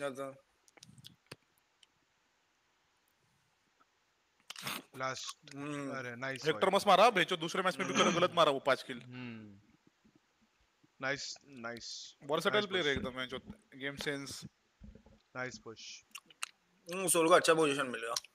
Last अरे nice Hector मस्त मारा भेचो, दूसरे मैच में भी गलत मारा वो 5 kill. Nice nice versatile player है एकदम, game sense. Nice push. Soul को अच्छा पोजीशन मिलेगा।